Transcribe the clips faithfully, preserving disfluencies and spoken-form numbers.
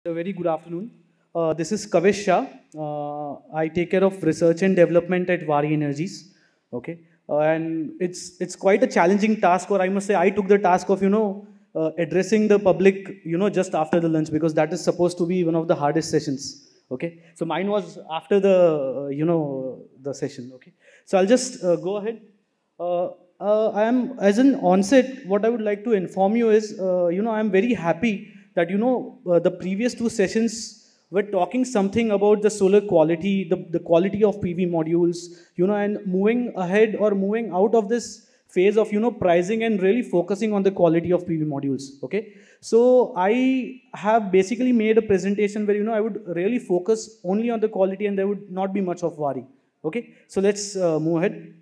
A very good afternoon. Uh, this is Kavish Shah. Uh, I take care of research and development at WAAREE Energies. Okay, uh, and it's it's quite a challenging task, or I must say, I took the task of you know uh, addressing the public, you know, just after the lunch because that is supposed to be one of the hardest sessions. Okay, so mine was after the uh, you know the session. Okay, so I'll just uh, go ahead. Uh, uh, I am, as an onset, what I would like to inform you is, uh, you know, I am very happy that, you know, uh, the previous two sessions were talking something about the solar quality, the, the quality of P V modules, you know, and moving ahead or moving out of this phase of, you know, pricing and really focusing on the quality of P V modules, okay? So I have basically made a presentation where, you know, I would really focus only on the quality and there would not be much of worry, okay? So let's uh, move ahead.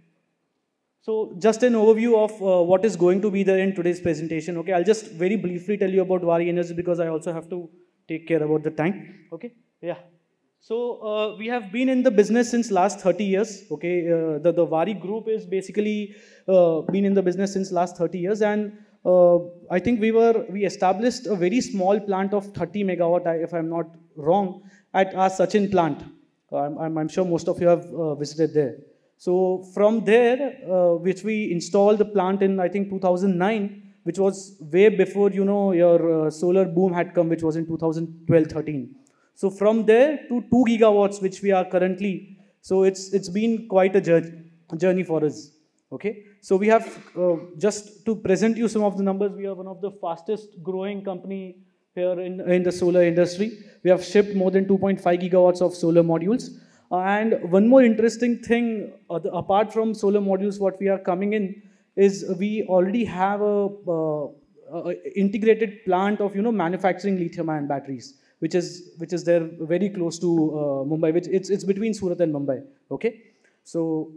So just an overview of uh, what is going to be there in today's presentation. Okay, I'll just very briefly tell you about WAAREE Energy because I also have to take care about the time. Okay, yeah. So uh, we have been in the business since last thirty years. Okay, uh, the the WAAREE group is basically uh, been in the business since last thirty years, and uh, I think we were we established a very small plant of thirty megawatt, if I'm not wrong, at our Sachin plant. I'm, I'm, I'm sure most of you have uh, visited there. So from there, uh, which we installed the plant in, I think, two thousand nine, which was way before, you know, your uh, solar boom had come, which was in two thousand twelve thirteen. So from there to two gigawatts, which we are currently, so it's, it's been quite a journey for us. Okay. So we have, uh, just to present you some of the numbers, we are one of the fastest growing company here in, in the solar industry. We have shipped more than two point five gigawatts of solar modules. Uh, and one more interesting thing, uh, the, apart from solar modules, what we are coming in is we already have a, uh, a integrated plant of you know manufacturing lithium-ion batteries, which is which is there very close to uh, Mumbai. Which it's it's between Surat and Mumbai. Okay, so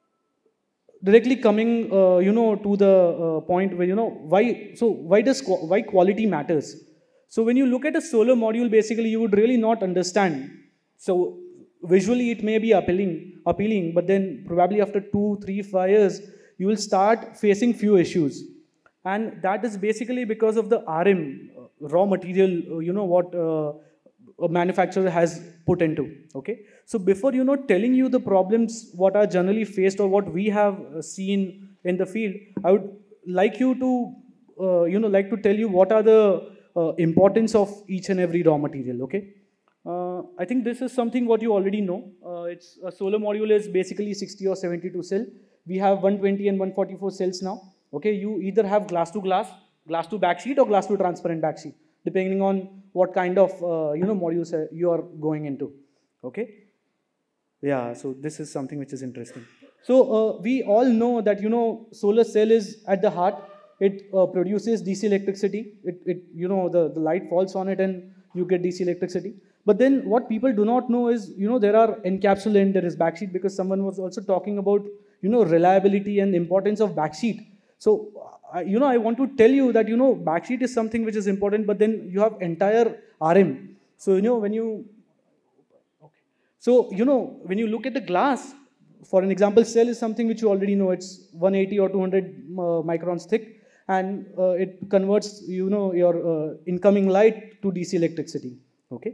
directly coming uh, you know to the uh, point where you know why so why does why quality matters. So when you look at a solar module, basically you would really not understand. So visually it may be appealing, appealing, but then probably after two, three, five years, you will start facing few issues. And that is basically because of the R M, uh, raw material, uh, you know, what uh, a manufacturer has put into, okay? So before, you know, telling you the problems, what are generally faced or what we have uh, seen in the field, I would like you to, uh, you know, like to tell you what are the uh, importance of each and every raw material, okay? Uh, I think this is something what you already know. Uh, it's a solar module is basically sixty or seventy-two cell. We have one twenty and one forty-four cells now. Okay, you either have glass to glass, glass to backsheet, or glass to transparent backsheet, depending on what kind of uh, you know modules you are going into. Okay, yeah. So this is something which is interesting. So uh, we all know that you know solar cell is at the heart. It uh, produces D C electricity. It, it you know the, the light falls on it and you get D C electricity. But then what people do not know is, you know, there are encapsulant, there is backsheet, because someone was also talking about, you know, reliability and importance of backsheet. So, uh, you know, I want to tell you that, you know, backsheet is something which is important, but then you have entire R M. So, you know, when you, okay. So, you know, when you look at the glass, for an example, cell is something which you already know, it's one eighty or two hundred uh, microns thick, and uh, it converts, you know, your uh, incoming light to D C electricity, okay?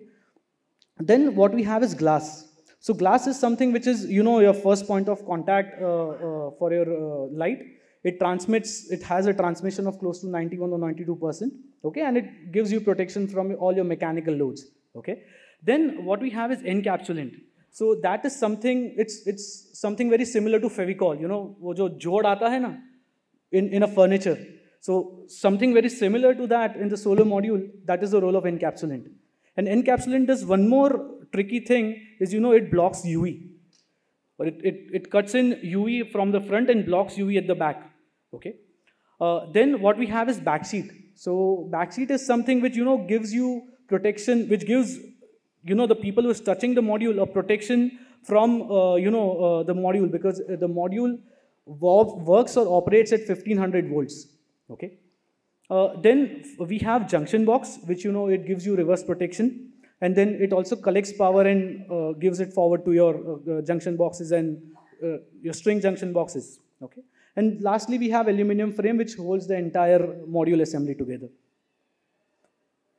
Then what we have is glass. So glass is something which is, you know, your first point of contact uh, uh, for your uh, light. It transmits, it has a transmission of close to ninety-one or ninety-two percent, okay, and it gives you protection from all your mechanical loads, okay. Then what we have is encapsulant. So that is something, it's, it's something very similar to Fevicol, you know, wo jo jod aata hai na, in, in a furniture. So something very similar to that in the solar module, that is the role of encapsulant. And encapsulant does one more tricky thing is, you know, it blocks U V. Or it, it, it cuts in U V from the front and blocks U V at the back. Okay. Uh, then what we have is backsheet. So backsheet is something which, you know, gives you protection, which gives, you know, the people who is touching the module a protection from, uh, you know, uh, the module, because the module works or operates at fifteen hundred volts. Okay. Uh, then we have junction box, which, you know, it gives you reverse protection, and then it also collects power and uh, gives it forward to your uh, junction boxes and uh, your string junction boxes, okay. And lastly, we have aluminum frame, which holds the entire module assembly together.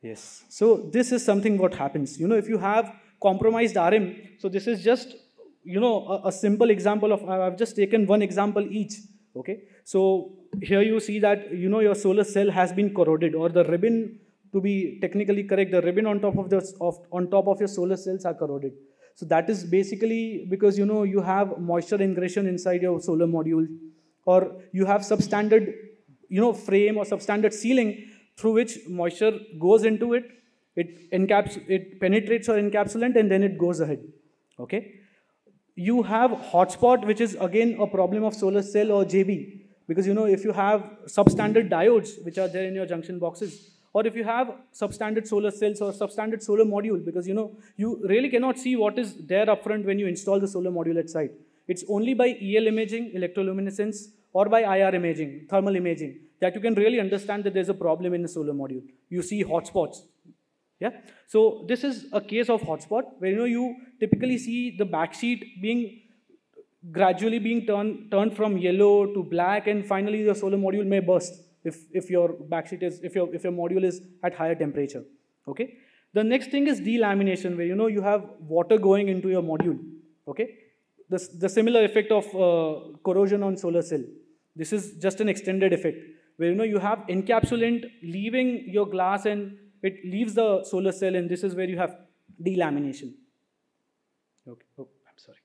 Yes. So this is something what happens. You know, if you have compromised R M, so this is just, you know, a, a simple example of, I've just taken one example each. Okay. So here you see that, you know, your solar cell has been corroded, or the ribbon, to be technically correct, the ribbon on top of the, of, on top of your solar cells are corroded. So that is basically because, you know, you have moisture ingression inside your solar module, or you have substandard, you know, frame or substandard ceiling through which moisture goes into it, it, encaps it penetrates your encapsulant, and then it goes ahead. Okay. You have hotspot, which is again a problem of solar cell or J B, because, you know, if you have substandard diodes which are there in your junction boxes, or if you have substandard solar cells or substandard solar module, because, you know, you really cannot see what is there upfront when you install the solar module at site. It's only by E L imaging, electroluminescence, or by I R imaging, thermal imaging, that you can really understand that there's a problem in the solar module. You see hotspots. Yeah. So this is a case of hotspot where, you know, you typically see the backsheet being gradually being turned turned from yellow to black, and finally the solar module may burst if, if your backsheet is, if your, if your module is at higher temperature. Okay. The next thing is delamination, where, you know, you have water going into your module. Okay. The, the similar effect of uh, corrosion on solar cell. This is just an extended effect, where, you know, you have encapsulant leaving your glass and it leaves the solar cell, and this is where you have delamination. Okay. Oh, I'm sorry.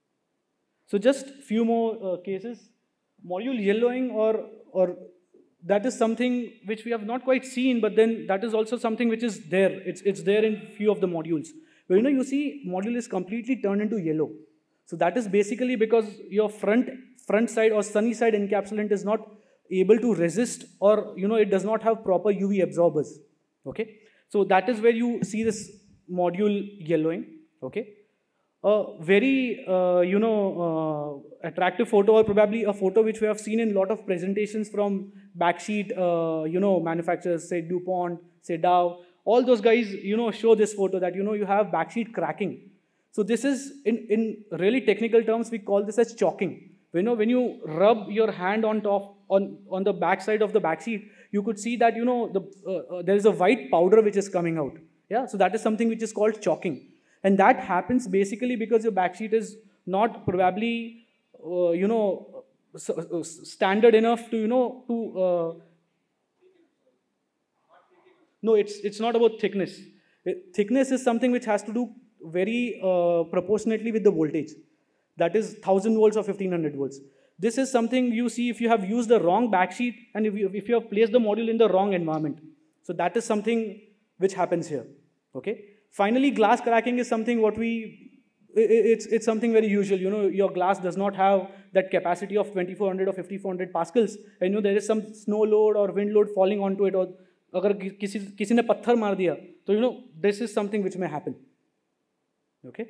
So just few more uh, cases. Module yellowing, or, or that is something which we have not quite seen, but then that is also something which is there. It's, it's there in few of the modules. Where, you know, you see module is completely turned into yellow. So that is basically because your front, front side or sunny side encapsulant is not able to resist, or, you know, it does not have proper U V absorbers. Okay. So that is where you see this module yellowing. Okay. A very, uh, you know, uh, attractive photo, or probably a photo which we have seen in a lot of presentations from backsheet, uh, you know, manufacturers, say DuPont, say Dow, all those guys, you know, show this photo that, you know, you have backsheet cracking. So this is, in, in really technical terms, we call this as chalking. You know, when you rub your hand on top, on, on the back side of the backsheet, you could see that, you know, the, uh, uh, there is a white powder which is coming out. Yeah, so that is something which is called chalking. And that happens basically because your backsheet is not probably, uh, you know, standard enough to, you know, to, uh, no, it's, it's not about thickness. It, thickness is something which has to do very uh, proportionately with the voltage. That is one thousand volts or fifteen hundred volts. This is something you see if you have used the wrong backsheet, and if you, if you have placed the module in the wrong environment. So that is something which happens here. Okay. Finally, glass cracking is something what we, it's, it's something very usual. You know, your glass does not have that capacity of twenty-four hundred or fifty-four hundred pascals. And, you know, there is some snow load or wind load falling onto it, or agar kisi, kisi ne patthar maar diya, so, you know, this is something which may happen. Okay.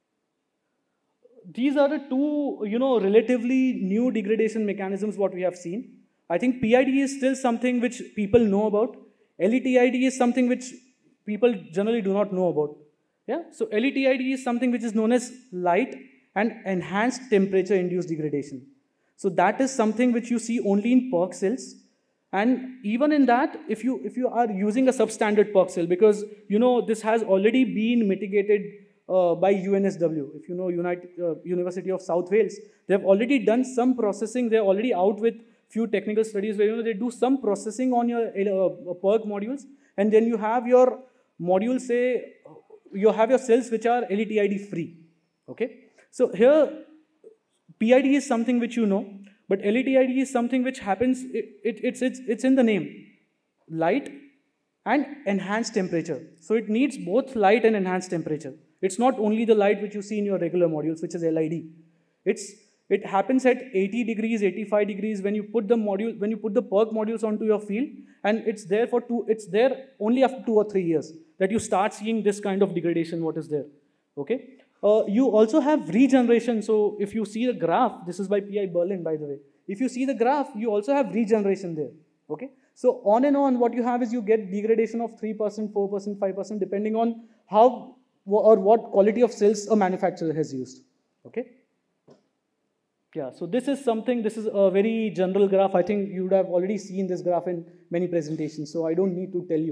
These are the two, you know, relatively new degradation mechanisms what we have seen. I think P I D is still something which people know about. L E T I D is something which people generally do not know about. Yeah. So L E T I D is something which is known as light and enhanced temperature induced degradation. So that is something which you see only in PERC cells. And even in that, if you, if you are using a substandard PERC cell, because, you know, this has already been mitigated uh, by U N S W. If you know United, uh, University of South Wales, they have already done some processing. They're already out with few technical studies where, you know, they do some processing on your uh, PERC modules, and then you have your modules, say, you have your cells which are L E T I D free. Okay. So here, P I D is something which you know, but L E T I D is something which happens, it, it, it's, it's, it's in the name, light and enhanced temperature. So it needs both light and enhanced temperature. It's not only the light which you see in your regular modules, which is L I D. It's, it happens at eighty degrees, eighty-five degrees when you put the module, when you put the PERC modules onto your field, and it's there for two, it's there only after two or three years that you start seeing this kind of degradation, what is there. Okay. Uh, you also have regeneration. So if you see the graph, this is by P I Berlin, by the way. If you see the graph, you also have regeneration there. Okay. So on and on, what you have is you get degradation of three percent, four percent, five percent, depending on how or what quality of cells a manufacturer has used. Okay. Yeah, so this is something, this is a very general graph. I think you would have already seen this graph in many presentations, so I don't need to tell you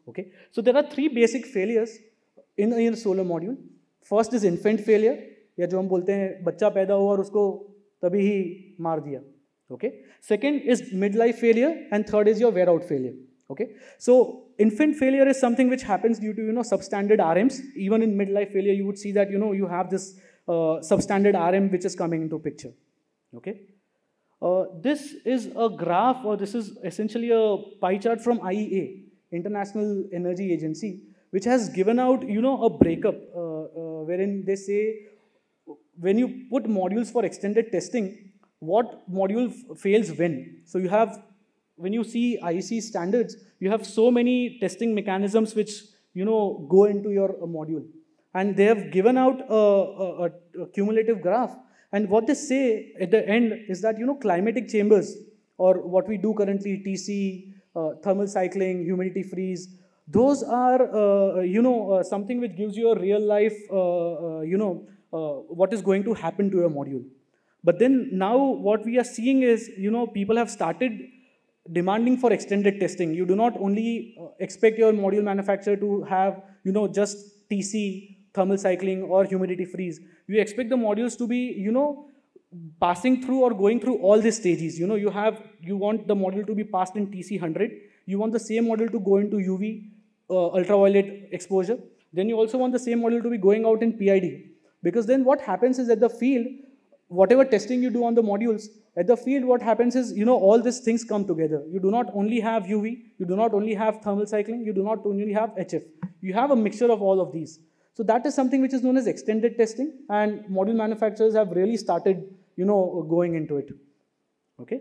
Okay, so there are three basic failures in a solar module. First is infant failure, या जो हम बोलते हैं बच्चा पैदा हुआ और उसको तभी ही मार दिया. Okay. Second is midlife failure, and third is your wear out failure. Okay. So infant failure is something which happens due to you know substandard R Ms. Even in midlife failure, you would see that you know you have this uh, substandard R M which is coming into picture. Okay. Uh, this is a graph, or this is essentially a pie chart from I E A, International Energy Agency, which has given out you know a breakup uh, uh, wherein they say when you put modules for extended testing, what module fails when. So you have, when you see I E C standards, you have so many testing mechanisms which you know go into your uh, module, and they have given out a, a, a cumulative graph. And what they say at the end is that you know climatic chambers, or what we do currently, T C, uh, thermal cycling, humidity freeze, those are uh, you know uh, something which gives you a real life uh, uh, you know uh, what is going to happen to your module. But then now what we are seeing is, you know, people have started demanding for extended testing. You do not only uh, expect your module manufacturer to have, you know, just T C, thermal cycling, or humidity freeze. You expect the modules to be, you know, passing through or going through all these stages. You know, you have, you want the module to be passed in T C one hundred. You want the same module to go into U V, uh, ultraviolet exposure. Then you also want the same module to be going out in P I D. Because then what happens is at the field, whatever testing you do on the modules, at the field what happens is, you know, all these things come together. You do not only have U V, you do not only have thermal cycling, you do not only have H F. You have a mixture of all of these. So that is something which is known as extended testing, and module manufacturers have really started, you know, going into it. Okay.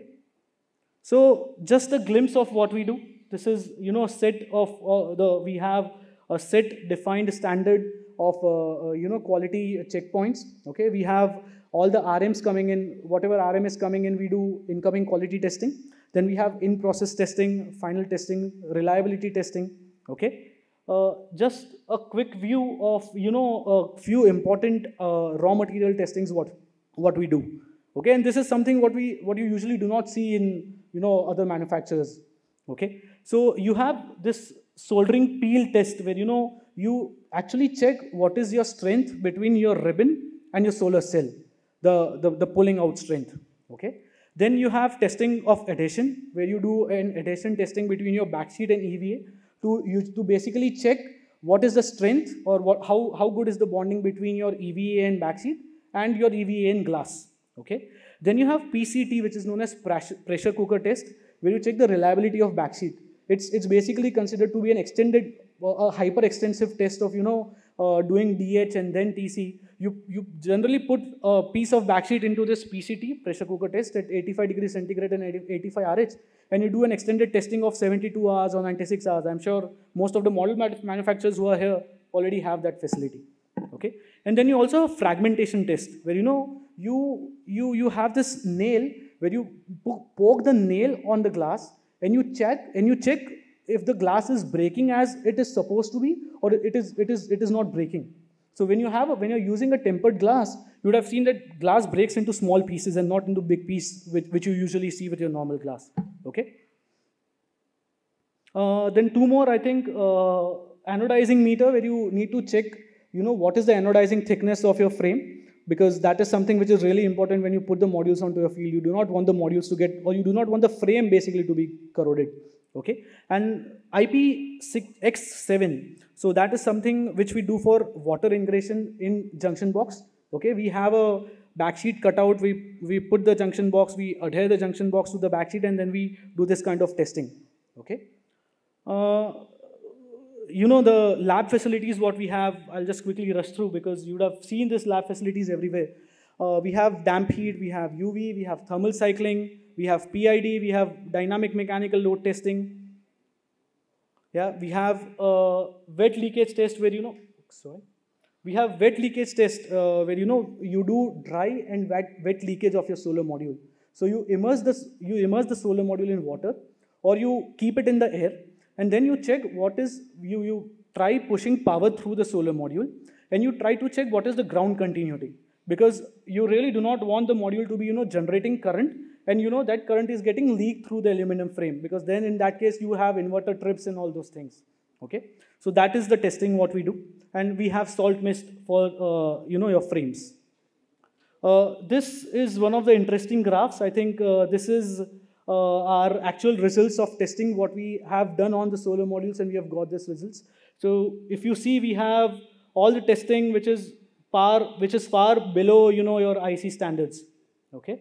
So just a glimpse of what we do. This is, you know, a set of uh, the, we have a set defined standard of, uh, uh, you know, quality checkpoints. Okay. We have all the R Ms coming in, whatever R M is coming in, we do incoming quality testing. Then we have in-process testing, final testing, reliability testing, okay? Uh, just a quick view of, you know, a few important uh, raw material testings, what, what we do, okay? And this is something what, we, what you usually do not see in, you know, other manufacturers, okay? So you have this soldering peel test where, you know, you actually check what is your strength between your ribbon and your solar cell. The, the, the pulling out strength, okay? Then you have testing of adhesion, where you do an adhesion testing between your backsheet and E V A to, you, to basically check what is the strength, or what, how, how good is the bonding between your E V A and backsheet and your E V A and glass, okay? Then you have P C T, which is known as pressure cooker test, where you check the reliability of backsheet. It's, it's basically considered to be an extended, a hyper extensive test of, you know, uh, doing D H and then T C. You, you generally put a piece of backsheet into this P C T, pressure cooker test, at eighty-five degrees centigrade and eighty-five R H, and you do an extended testing of seventy-two hours or ninety-six hours. I'm sure most of the model manufacturers who are here already have that facility, okay? And then you also have fragmentation test, where, you know, you, you, you have this nail, where you poke the nail on the glass, and you check, and you check if the glass is breaking as it is supposed to be, or it is, it is, it is not breaking. So when you have a, when you're using a tempered glass, you would have seen that glass breaks into small pieces and not into big piece, which, which you usually see with your normal glass. Okay. Uh, then two more, I think, uh, anodizing meter, where you need to check, you know, what is the anodizing thickness of your frame, because that is something which is really important when you put the modules onto your field. You do not want the modules to get, or you do not want the frame basically to be corroded. Okay, and I P X seven, so that is something which we do for water ingression in junction box. Okay, we have a backsheet cutout, we, we put the junction box, we adhere the junction box to the backsheet, and then we do this kind of testing. Okay, uh, you know, the lab facilities what we have, I'll just quickly rush through because you would have seen this lab facilities everywhere. Uh, we have damp heat, we have U V, we have thermal cycling, we have P I D, we have dynamic mechanical load testing. Yeah, we have uh, wet leakage test where, you know, sorry. We have wet leakage test uh, where, you know, you do dry and wet, wet leakage of your solar module. So you immerse, this, you immerse the solar module in water, or you keep it in the air, and then you check what is, you, you try pushing power through the solar module, and you try to check what is the ground continuity. Because you really do not want the module to be, you know, generating current, and you know that current is getting leaked through the aluminum frame, because then in that case you have inverter trips and all those things. Okay, so that is the testing what we do, and we have salt mist for uh, you know your frames. Uh, this is one of the interesting graphs. I think uh, this is uh, our actual results of testing what we have done on the solar modules, and we have got these results. So if you see, we have all the testing which is far, which is far below you know your I C standards. Okay.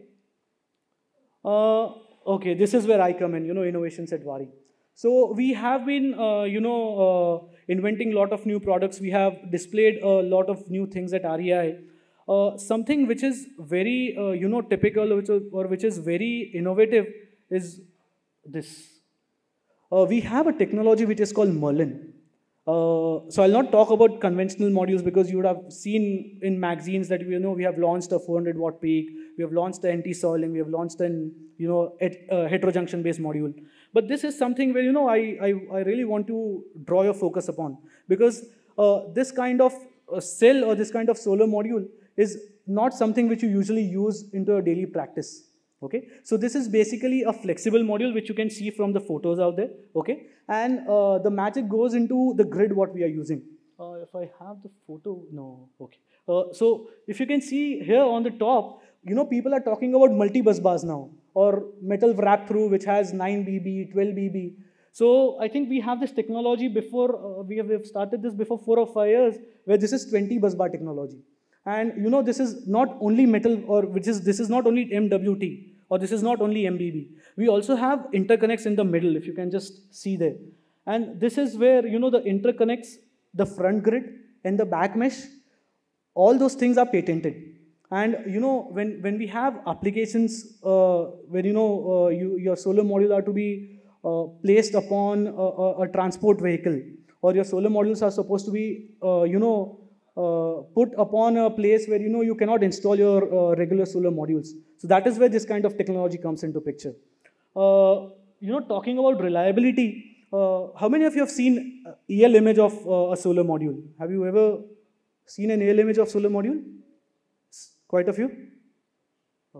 Uh, okay, this is where I come in. You know, innovations at WAAREE. So we have been, uh, you know, uh, inventing a lot of new products. We have displayed a lot of new things at R E I. Uh, something which is very, uh, you know, typical which is, or which is very innovative is this. Uh, we have a technology which is called Merlin. Uh, so I'll not talk about conventional modules because you would have seen in magazines that you know we have launched a four hundred watt peak, we have launched an anti-soiling, we have launched an you know het uh, heterojunction based module. But this is something where you know I I, I really want to draw your focus upon, because uh, this kind of uh, cell or this kind of solar module is not something which you usually use into a daily practice. Okay, so this is basically a flexible module which you can see from the photos out there. Okay, and uh, the magic goes into the grid what we are using. Uh, if I have the photo, no. Okay, uh, so if you can see here on the top, you know people are talking about multi-bus bars now, or metal wrap through which has nine B B, twelve B B. So I think we have this technology before uh, we, have, we have started this before four or five years, where this is twenty bus bar technology. And you know, this is not only metal, or which is this is not only M W T, or this is not only M B B. We also have interconnects in the middle, if you can just see there. And this is where you know the interconnects, the front grid and the back mesh, all those things are patented. And you know, when when we have applications uh, where you know uh, you, your solar module are to be uh, placed upon a, a, a transport vehicle, or your solar modules are supposed to be uh, you know. Uh, put upon a place where you know you cannot install your uh, regular solar modules. So that is where this kind of technology comes into picture. Uh, you know, talking about reliability, uh, how many of you have seen E L image of uh, a solar module? Have you ever seen an E L image of solar module? Quite a few? Oh.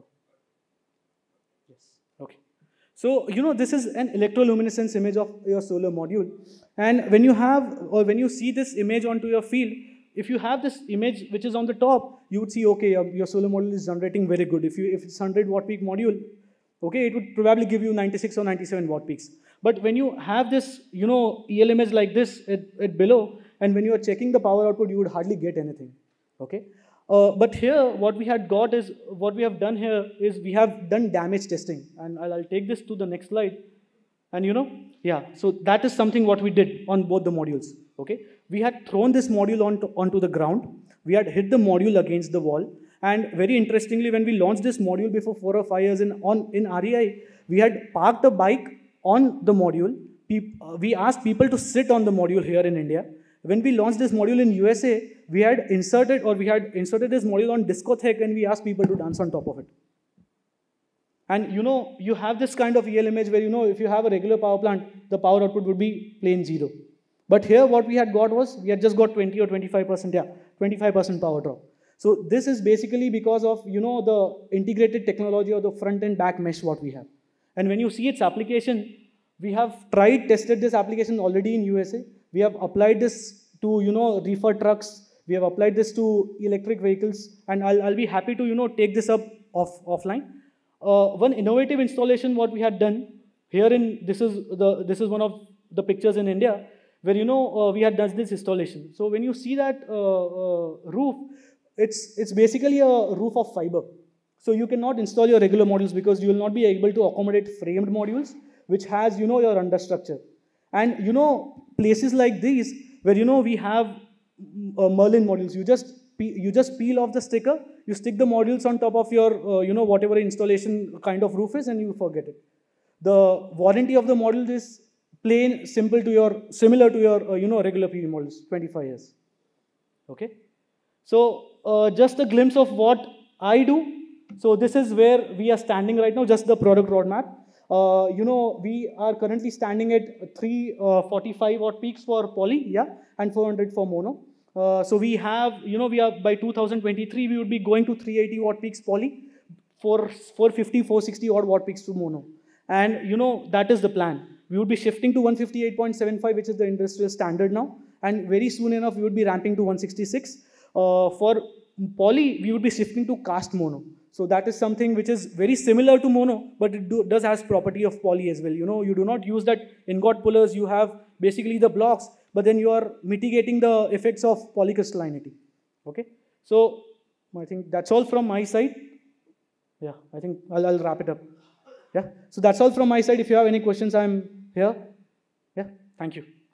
Yes. Okay. So, you know, this is an electroluminescence image of your solar module. And when you have, or when you see this image onto your field, if you have this image which is on the top, you would see, okay, your, your solar module is generating very good. If, you, if it's one hundred watt peak module, okay, it would probably give you ninety-six or ninety-seven watt peaks. But when you have this, you know, E L image like this at, at below, and when you are checking the power output, you would hardly get anything, okay? Uh, but here, what we had got is, what we have done here is we have done damage testing. And I'll, I'll take this to the next slide. And you know, yeah, so that is something what we did on both the modules, okay? We had thrown this module onto, onto the ground. We had hit the module against the wall. And very interestingly, when we launched this module before four or five years in, on, in R E I, we had parked a bike on the module. We asked people to sit on the module here in India. When we launched this module in U S A, we had inserted, or we had inserted this module on discotheque, and we asked people to dance on top of it. And you know, you have this kind of E L image where you know, if you have a regular power plant, the power output would be plain zero. But here what we had got was, we had just got twenty or twenty-five percent, yeah, twenty-five percent power drop. So this is basically because of, you know, the integrated technology or the front and back mesh what we have. And when you see its application, we have tried, tested this application already in U S A. We have applied this to, you know, reefer trucks. We have applied this to electric vehicles. And I'll, I'll be happy to, you know, take this up off, offline. Uh, one innovative installation what we had done here in, this is, the, this is one of the pictures in India, where, you know, uh, we had done this installation. So when you see that uh, uh, roof, it's, it's basically a roof of fiber. So you cannot install your regular modules because you will not be able to accommodate framed modules, which has, you know, your understructure. And, you know, places like these, where, you know, we have uh, Merlin modules, you just, you just peel off the sticker, you stick the modules on top of your, uh, you know, whatever installation kind of roof is, and you forget it. The warranty of the module is plain, simple to your, similar to your, uh, you know, regular P V models, twenty-five years. Okay. So uh, just a glimpse of what I do. So this is where we are standing right now, just the product roadmap. Uh, you know, we are currently standing at three forty-five watt peaks for poly, yeah, and four hundred for mono. Uh, so we have, you know, we are by two thousand twenty-three, we would be going to three eighty watt peaks poly, for four fifty, four sixty odd watt peaks to mono. And, you know, that is the plan. We would be shifting to one fifty-eight point seven five, which is the industrial standard now. And very soon enough, we would be ramping to one sixty-six. Uh, for poly, we would be shifting to cast mono. So that is something which is very similar to mono, but it do, does has property of poly as well. You know, you do not use that ingot pullers. You have basically the blocks, but then you are mitigating the effects of polycrystallinity. Okay. So I think that's all from my side. Yeah, I think I'll, I'll wrap it up. Yeah. So that's all from my side. If you have any questions, I'm here. Yeah. Thank you.